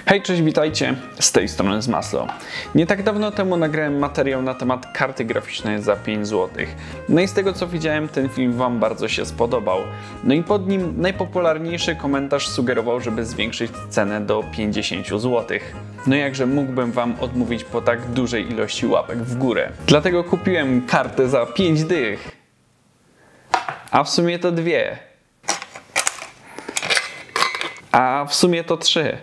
Hej, cześć, witajcie, z tej strony Zmaslo. Nie tak dawno temu nagrałem materiał na temat karty graficznej za 5 zł. No i z tego co widziałem, ten film Wam bardzo się spodobał. No i pod nim najpopularniejszy komentarz sugerował, żeby zwiększyć cenę do 50 zł. No jakże mógłbym Wam odmówić po tak dużej ilości łapek w górę. Dlatego kupiłem kartę za 5 dych. A w sumie to 2. A w sumie to 3.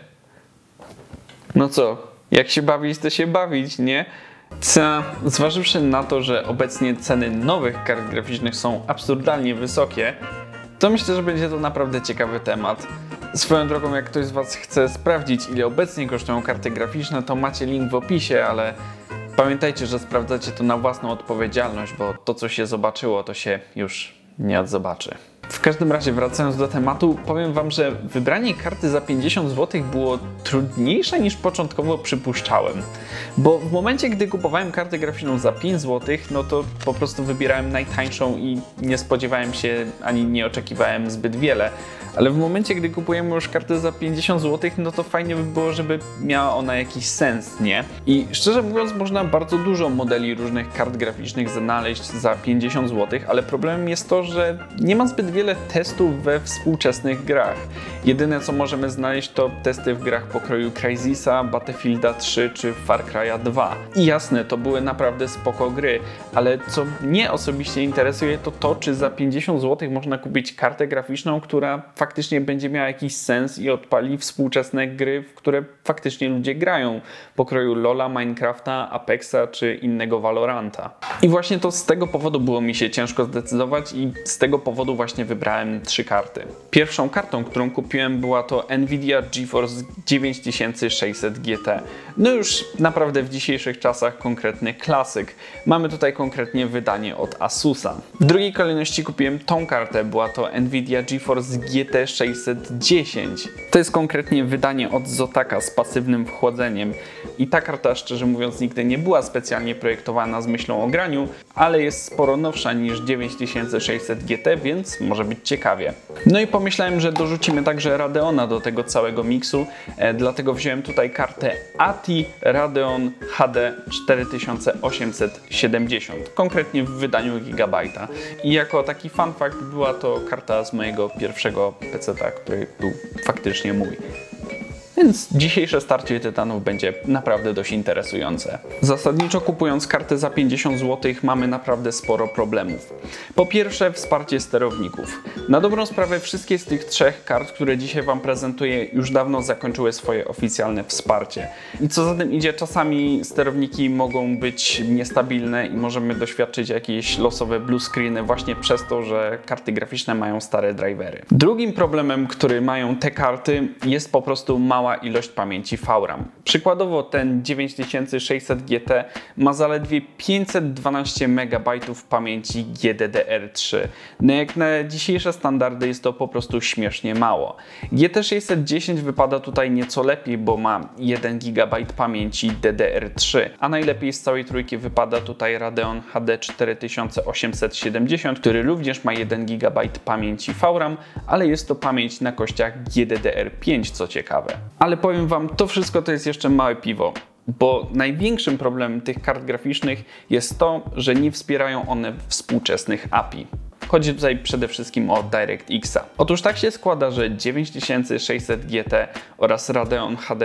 No co, jak się bawić, to się bawić, nie? Zważywszy na to, że obecnie ceny nowych kart graficznych są absurdalnie wysokie, to myślę, że będzie to naprawdę ciekawy temat. Swoją drogą, jak ktoś z Was chce sprawdzić, ile obecnie kosztują karty graficzne, to macie link w opisie, ale pamiętajcie, że sprawdzacie to na własną odpowiedzialność, bo to, co się zobaczyło, to się już nie odzobaczy. W każdym razie, wracając do tematu, powiem Wam, że wybranie karty za 50 zł było trudniejsze niż początkowo przypuszczałem. Bo w momencie, gdy kupowałem kartę graficzną za 5 zł, no to po prostu wybierałem najtańszą i nie spodziewałem się, ani nie oczekiwałem zbyt wiele. Ale w momencie, gdy kupujemy już kartę za 50 zł, no to fajnie by było, żeby miała ona jakiś sens, nie? I szczerze mówiąc, można bardzo dużo modeli różnych kart graficznych znaleźć za 50 zł, ale problemem jest to, że nie ma zbyt wiele testów we współczesnych grach. Jedyne co możemy znaleźć to testy w grach pokroju Crysisa, Battlefielda 3 czy Far Cry'a 2. I jasne, to były naprawdę spoko gry, ale co mnie osobiście interesuje to to, czy za 50 zł można kupić kartę graficzną, która faktycznie będzie miała jakiś sens i odpali współczesne gry, w które faktycznie ludzie grają, pokroju LoL'a, Minecrafta, Apexa czy innego Valoranta. I właśnie to z tego powodu było mi się ciężko zdecydować i z tego powodu właśnie wybrałem 3 karty. Pierwszą kartą, którą kupiłem, była to Nvidia GeForce 9600 GT. No już naprawdę w dzisiejszych czasach konkretny klasyk. Mamy tutaj konkretnie wydanie od Asusa. W drugiej kolejności kupiłem tą kartę, była to Nvidia GeForce GT 610. To jest konkretnie wydanie od Zotaka z pasywnym wchłodzeniem. I ta karta, szczerze mówiąc, nigdy nie była specjalnie projektowana z myślą o graniu, ale jest sporo nowsza niż 9600 GT, więc może być ciekawie. No i pomyślałem, że dorzucimy także Radeona do tego całego miksu, dlatego wziąłem tutaj kartę ATI Radeon HD 4870, konkretnie w wydaniu Gigabajta. I jako taki fun fact była to karta z mojego pierwszego PC-ta, który był faktycznie mój. Więc dzisiejsze starcie tytanów będzie naprawdę dość interesujące. Zasadniczo kupując kartę za 50 zł mamy naprawdę sporo problemów. Po pierwsze, wsparcie sterowników. Na dobrą sprawę wszystkie z tych 3 kart, które dzisiaj Wam prezentuję, już dawno zakończyły swoje oficjalne wsparcie. I co za tym idzie, czasami sterowniki mogą być niestabilne i możemy doświadczyć jakieś losowe blue screeny właśnie przez to, że karty graficzne mają stare drivery. Drugim problemem, który mają te karty, jest po prostu mała ilość pamięci VRAM. Przykładowo ten 9600 GT ma zaledwie 512 MB pamięci GDDR3. No jak na dzisiejsze standardy jest to po prostu śmiesznie mało. GT 610 wypada tutaj nieco lepiej, bo ma 1 GB pamięci DDR3, a najlepiej z całej trójki wypada tutaj Radeon HD 4870, który również ma 1 GB pamięci VRAM, ale jest to pamięć na kościach GDDR5, co ciekawe. Ale powiem Wam, to wszystko to jest jeszcze małe piwo, bo największym problemem tych kart graficznych jest to, że nie wspierają one współczesnych API. Chodzi tutaj przede wszystkim o DirectXa. Otóż tak się składa, że 9600 GT oraz Radeon HD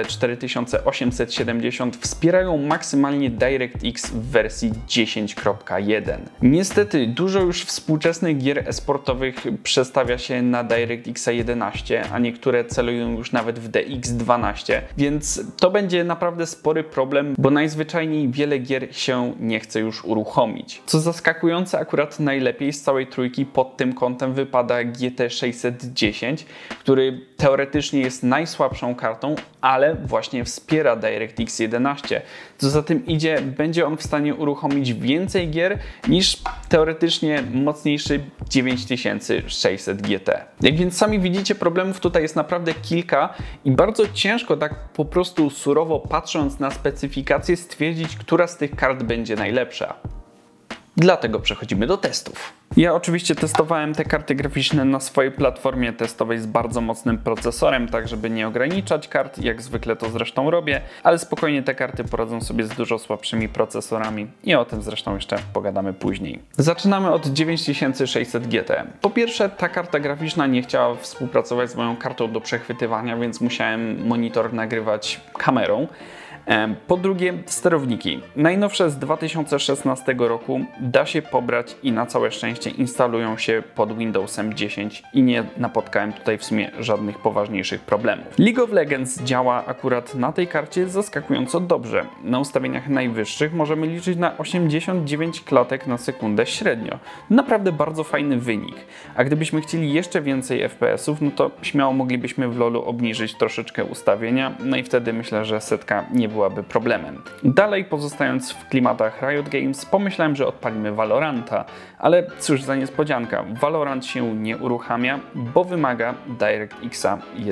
4870 wspierają maksymalnie DirectX w wersji 10.1. Niestety dużo już współczesnych gier e-sportowych przestawia się na DirectX 11, a niektóre celują już nawet w DX12, więc to będzie naprawdę spory problem, bo najzwyczajniej wiele gier się nie chce już uruchomić. Co zaskakujące, akurat najlepiej z całej trójki pod tym kątem wypada GT 610, który teoretycznie jest najsłabszą kartą, ale właśnie wspiera DirectX 11. Co za tym idzie, będzie on w stanie uruchomić więcej gier niż teoretycznie mocniejszy 9600 GT. Jak więc sami widzicie, problemów tutaj jest naprawdę kilka i bardzo ciężko tak po prostu surowo patrząc na specyfikację stwierdzić, która z tych kart będzie najlepsza. Dlatego przechodzimy do testów. Ja oczywiście testowałem te karty graficzne na swojej platformie testowej z bardzo mocnym procesorem, tak żeby nie ograniczać kart, jak zwykle to zresztą robię, ale spokojnie te karty poradzą sobie z dużo słabszymi procesorami i o tym zresztą jeszcze pogadamy później. Zaczynamy od 9600 GT. Po pierwsze, ta karta graficzna nie chciała współpracować z moją kartą do przechwytywania, więc musiałem monitor nagrywać kamerą. Po drugie, sterowniki. Najnowsze z 2016 roku da się pobrać i na całe szczęście instalują się pod Windowsem 10 i nie napotkałem tutaj w sumie żadnych poważniejszych problemów. League of Legends działa akurat na tej karcie zaskakująco dobrze. Na ustawieniach najwyższych możemy liczyć na 89 klatek na sekundę średnio. Naprawdę bardzo fajny wynik. A gdybyśmy chcieli jeszcze więcej FPS-ów, no to śmiało moglibyśmy w LoLu obniżyć troszeczkę ustawienia, no i wtedy myślę, że setka nie byłaby problemem. Dalej, pozostając w klimatach Riot Games, pomyślałem, że odpalimy Valoranta, ale cóż za niespodzianka, Valorant się nie uruchamia, bo wymaga DirectX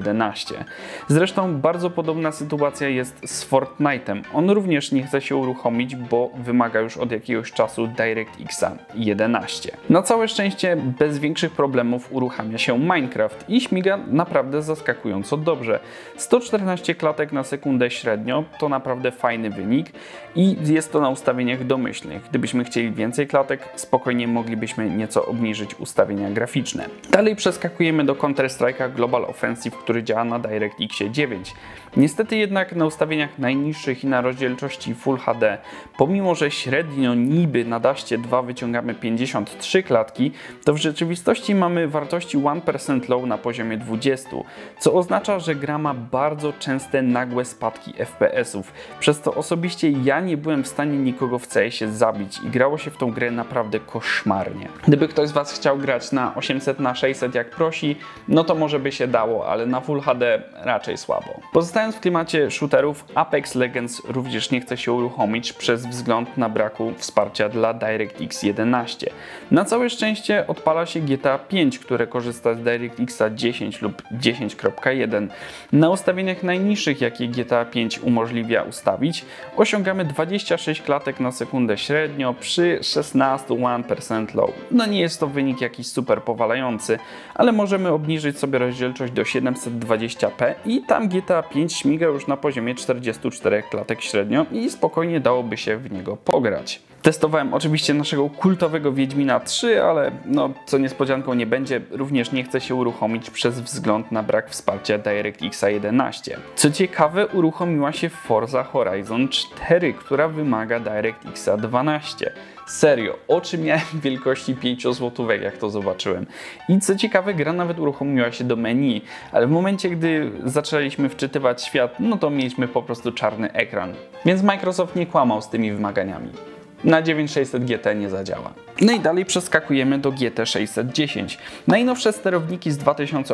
11. Zresztą bardzo podobna sytuacja jest z Fortnite'em. On również nie chce się uruchomić, bo wymaga już od jakiegoś czasu DirectX 11. Na całe szczęście bez większych problemów uruchamia się Minecraft i śmiga naprawdę zaskakująco dobrze. 114 klatek na sekundę średnio to naprawdę fajny wynik i jest to na ustawieniach domyślnych. Gdybyśmy chcieli więcej klatek, spokojnie moglibyśmy nieco obniżyć ustawienia graficzne. Dalej przeskakujemy do Counter-Strike'a Global Offensive, który działa na DirectX 9. Niestety jednak na ustawieniach najniższych i na rozdzielczości Full HD, pomimo że średnio niby na Daście 2 wyciągamy 53 klatki, to w rzeczywistości mamy wartości 1% low na poziomie 20, co oznacza, że gra ma bardzo częste nagłe spadki FPS-ów, przez co osobiście ja nie byłem w stanie nikogo w CS-ie zabić i grało się w tą grę naprawdę koszmarnie. Gdyby ktoś z Was chciał grać na 800 na 600 jak prosi, no to może by się dało, ale na Full HD raczej słabo. Pozostając w klimacie shooterów, Apex Legends również nie chce się uruchomić przez wzgląd na braku wsparcia dla DirectX 11. Na całe szczęście odpala się GTA 5, które korzysta z DirectX 10 lub 10.1. Na ustawieniach najniższych, jakie GTA 5 umożliwia ustawić, osiągamy 26 klatek na sekundę średnio przy 16 1% low. No nie jest to wynik jakiś super powalający, ale możemy obniżyć sobie rozdzielczość do 720p i tam GTA 5 śmiga już na poziomie 44 klatek średnio i spokojnie dałoby się w niego pograć. Testowałem oczywiście naszego kultowego Wiedźmina 3, ale no co niespodzianką nie będzie, również nie chce się uruchomić przez wzgląd na brak wsparcia DirectX 11. Co ciekawe, uruchomiła się Forza Horizon 4, która wymaga DirectX 12. Serio, oczy miałem wielkości 5 złotówek, jak to zobaczyłem. I co ciekawe, gra nawet uruchomiła się do menu, ale w momencie, gdy zaczęliśmy wczytywać świat, no to mieliśmy po prostu czarny ekran. Więc Microsoft nie kłamał z tymi wymaganiami. Na 9600 GT nie zadziała. No i dalej przeskakujemy do GT 610. Najnowsze sterowniki z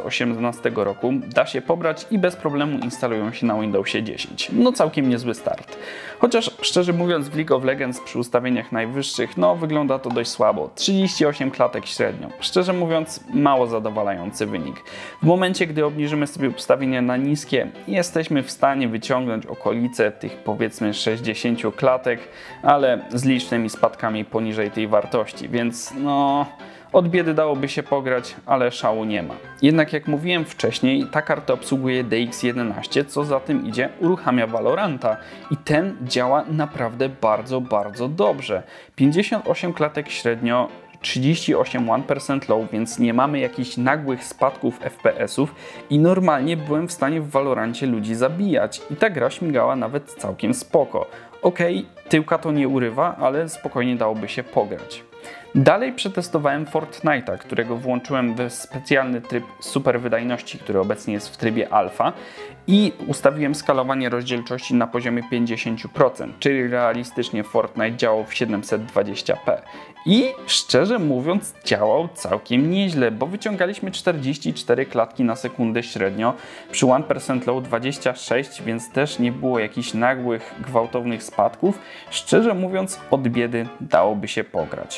2018 roku da się pobrać i bez problemu instalują się na Windowsie 10. No całkiem niezły start. Chociaż szczerze mówiąc w League of Legends przy ustawieniach najwyższych, no wygląda to dość słabo. 38 klatek średnio. Szczerze mówiąc mało zadowalający wynik. W momencie, gdy obniżymy sobie ustawienia na niskie, jesteśmy w stanie wyciągnąć okolice tych powiedzmy 60 klatek, ale z licznymi spadkami poniżej tej wartości, więc no od biedy dałoby się pograć, ale szału nie ma. Jednak jak mówiłem wcześniej, ta karta obsługuje DX11, co za tym idzie uruchamia Valoranta i ten działa naprawdę bardzo dobrze. 58 klatek średnio, 38 1% low, więc nie mamy jakichś nagłych spadków FPS-ów i normalnie byłem w stanie w Valorancie ludzi zabijać i ta gra śmigała nawet całkiem spoko. Okej, tyłka to nie urywa, ale spokojnie dałoby się pograć. Dalej przetestowałem Fortnite'a, którego włączyłem w specjalny tryb super wydajności, który obecnie jest w trybie alfa i ustawiłem skalowanie rozdzielczości na poziomie 50%, czyli realistycznie Fortnite działał w 720p. I szczerze mówiąc działał całkiem nieźle, bo wyciągaliśmy 44 klatki na sekundę średnio, przy 1% low 26, więc też nie było jakichś nagłych, gwałtownych spadków. Szczerze mówiąc od biedy dałoby się pograć.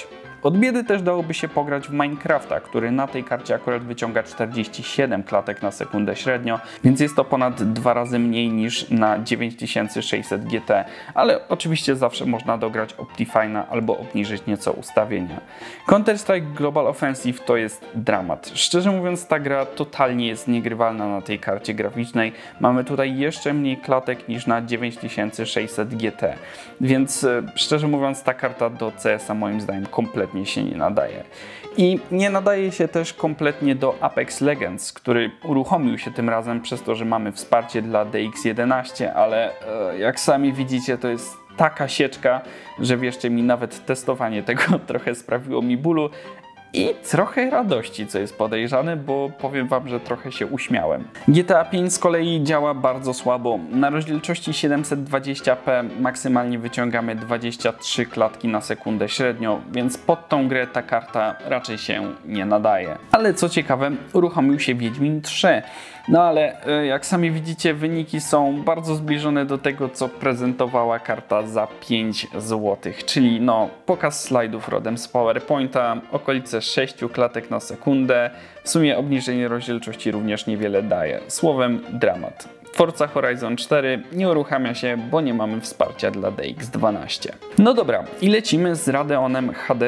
Od biedy też dałoby się pograć w Minecrafta, który na tej karcie akurat wyciąga 47 klatek na sekundę średnio, więc jest to ponad 2 razy mniej niż na 9600 GT, ale oczywiście zawsze można dograć Optifine'a albo obniżyć nieco ustawienia. Counter-Strike Global Offensive to jest dramat. Szczerze mówiąc, ta gra totalnie jest niegrywalna na tej karcie graficznej. Mamy tutaj jeszcze mniej klatek niż na 9600 GT, więc szczerze mówiąc ta karta do CS-a moim zdaniem kompletnie się nie nadaje. I nie nadaje się też kompletnie do Apex Legends, który uruchomił się tym razem przez to, że mamy wsparcie dla DX11, ale jak sami widzicie, to jest taka sieczka, że wierzcie mi, nawet testowanie tego trochę sprawiło mi bólu i trochę radości, co jest podejrzane, bo powiem wam, że trochę się uśmiałem. GTA 5 z kolei działa bardzo słabo. Na rozdzielczości 720p maksymalnie wyciągamy 23 klatki na sekundę średnio, więc pod tą grę ta karta raczej się nie nadaje. Ale co ciekawe, uruchomił się Wiedźmin 3. No ale jak sami widzicie, wyniki są bardzo zbliżone do tego, co prezentowała karta za 5 zł, czyli no pokaz slajdów rodem z PowerPointa, okolice 6 klatek na sekundę, w sumie obniżenie rozdzielczości również niewiele daje. Słowem dramat. Forza Horizon 4 nie uruchamia się, bo nie mamy wsparcia dla DX12. No dobra, i lecimy z Radeonem HD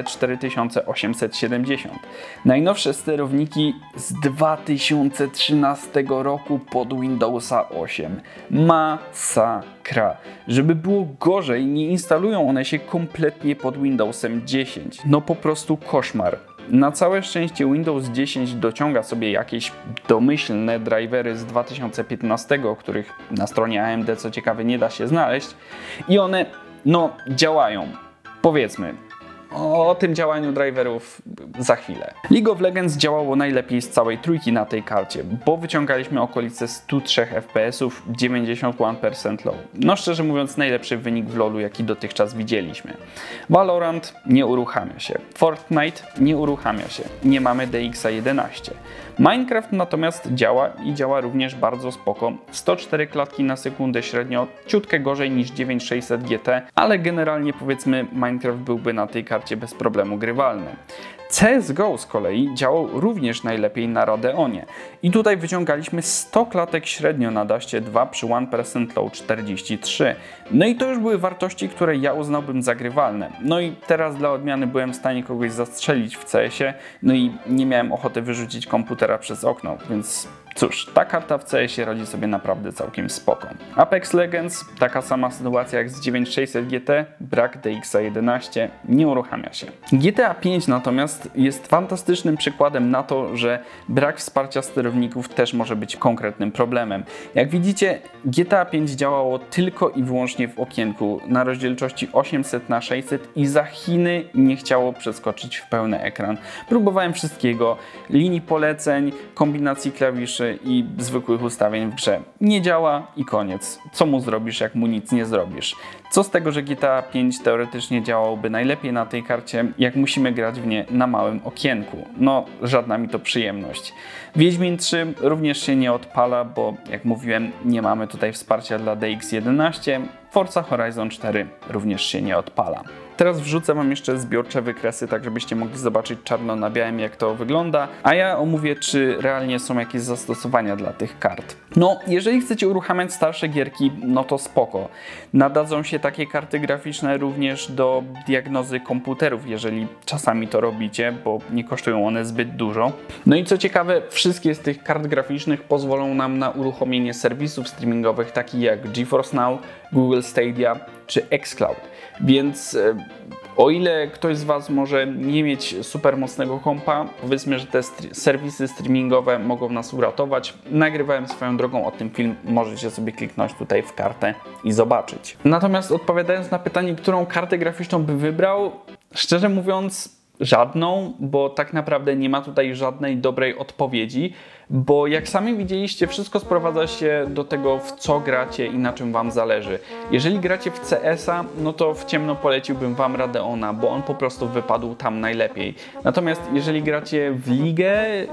4870. Najnowsze sterowniki z 2013 roku pod Windowsa 8. Masakra. Żeby było gorzej, nie instalują one się kompletnie pod Windowsem 10. No po prostu koszmar. Na całe szczęście Windows 10 dociąga sobie jakieś domyślne drivery z 2015, których na stronie AMD co ciekawe nie da się znaleźć i one no działają, powiedzmy. O tym działaniu driverów za chwilę. League of Legends działało najlepiej z całej trójki na tej karcie, bo wyciągaliśmy okolice 103 FPS, 91% low. No szczerze mówiąc najlepszy wynik w LoLu jaki dotychczas widzieliśmy. Valorant nie uruchamia się. Fortnite nie uruchamia się. Nie mamy DX11. Minecraft natomiast działa i działa również bardzo spoko. 104 klatki na sekundę średnio, ciutkę gorzej niż 9600 GT, ale generalnie powiedzmy Minecraft byłby na tej karcie bez problemu grywalny. CSGO z kolei działał również najlepiej na Radeonie i tutaj wyciągaliśmy 100 klatek średnio na Daście 2 przy 1% low 43. No i to już były wartości, które ja uznałbym za grywalne. No i teraz dla odmiany byłem w stanie kogoś zastrzelić w CS-ie, no i nie miałem ochoty wyrzucić komputera przez okno, więc cóż, ta karta w CS-ie radzi sobie naprawdę całkiem spoko. Apex Legends, taka sama sytuacja jak z 9600 GT, brak DX11, nie uruchamia się. GTA 5 natomiast jest fantastycznym przykładem na to, że brak wsparcia sterowników też może być konkretnym problemem. Jak widzicie, GTA 5 działało tylko i wyłącznie w okienku na rozdzielczości 800×600 i za Chiny nie chciało przeskoczyć w pełny ekran. Próbowałem wszystkiego, linii poleceń, kombinacji klawiszy i zwykłych ustawień w grze. Nie działa i koniec. Co mu zrobisz, jak mu nic nie zrobisz? Co z tego, że GTA 5 teoretycznie działałoby najlepiej na tej karcie, jak musimy grać w nie na małym okienku? No, żadna mi to przyjemność. Wiedźmin 3 również się nie odpala, bo jak mówiłem, nie mamy tutaj wsparcia dla DX11. Forza Horizon 4 również się nie odpala. Teraz wrzucę wam jeszcze zbiorcze wykresy, tak żebyście mogli zobaczyć czarno na białym, jak to wygląda, a ja omówię, czy realnie są jakieś zastosowania dla tych kart. No, jeżeli chcecie uruchamiać starsze gierki, no to spoko. Nadadzą się takie karty graficzne również do diagnozy komputerów, jeżeli czasami to robicie, bo nie kosztują one zbyt dużo. No i co ciekawe, wszystkie z tych kart graficznych pozwolą nam na uruchomienie serwisów streamingowych takich jak GeForce Now, Google Stadia czy xCloud. Więc o ile ktoś z was może nie mieć super mocnego kompa, powiedzmy, że te serwisy streamingowe mogą nas uratować. Nagrywałem swoją drogą o tym film, możecie sobie kliknąć tutaj w kartę i zobaczyć. Natomiast odpowiadając na pytanie, którą kartę graficzną by wybrał, szczerze mówiąc żadną, bo tak naprawdę nie ma tutaj żadnej dobrej odpowiedzi, bo jak sami widzieliście, wszystko sprowadza się do tego, w co gracie i na czym wam zależy. Jeżeli gracie w CS-a, no to w ciemno poleciłbym wam Radeona, bo on po prostu wypadł tam najlepiej. Natomiast jeżeli gracie w ligę,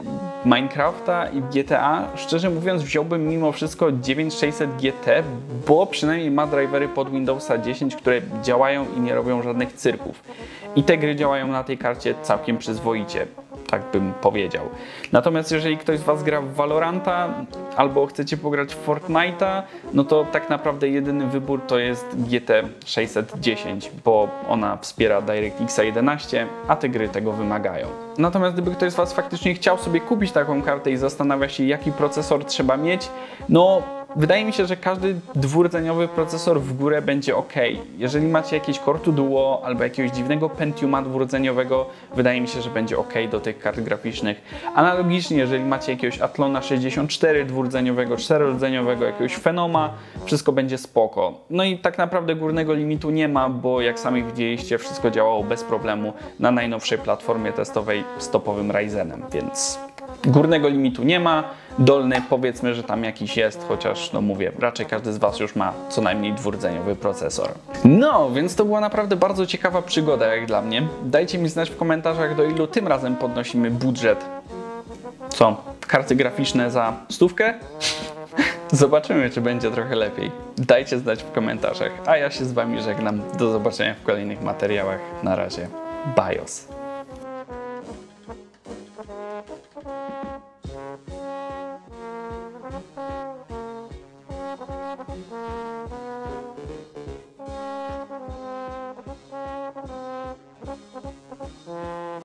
Minecrafta i GTA, szczerze mówiąc wziąłbym mimo wszystko 9600 GT, bo przynajmniej ma drivery pod Windowsa 10, które działają i nie robią żadnych cyrków. I te gry działają na tej karcie całkiem przyzwoicie, tak bym powiedział. Natomiast jeżeli ktoś z Was gra w Valoranta albo chcecie pograć w Fortnite'a, no to tak naprawdę jedyny wybór to jest GT 610, bo ona wspiera DirectX 11, a te gry tego wymagają. Natomiast gdyby ktoś z Was faktycznie chciał sobie kupić taką kartę i zastanawia się, jaki procesor trzeba mieć, no wydaje mi się, że każdy dwurdzeniowy procesor w górę będzie ok. Jeżeli macie jakieś Core 2 Duo albo jakiegoś dziwnego Pentiuma dwurdzeniowego, wydaje mi się, że będzie ok do tych kart graficznych. Analogicznie, jeżeli macie jakiegoś Athlona 64 dwurdzeniowego, czterordzeniowego, jakiegoś Phenoma, wszystko będzie spoko. No i tak naprawdę górnego limitu nie ma, bo jak sami widzieliście, wszystko działało bez problemu na najnowszej platformie testowej z topowym Ryzenem, więc górnego limitu nie ma, dolny powiedzmy, że tam jakiś jest, chociaż no mówię, raczej każdy z Was już ma co najmniej dwurdzeniowy procesor. No, więc to była naprawdę bardzo ciekawa przygoda jak dla mnie. Dajcie mi znać w komentarzach, do ilu tym razem podnosimy budżet. Co? Karty graficzne za 100? Zobaczymy, czy będzie trochę lepiej. Dajcie znać w komentarzach, a ja się z Wami żegnam. Do zobaczenia w kolejnych materiałach. Na razie. BIOS.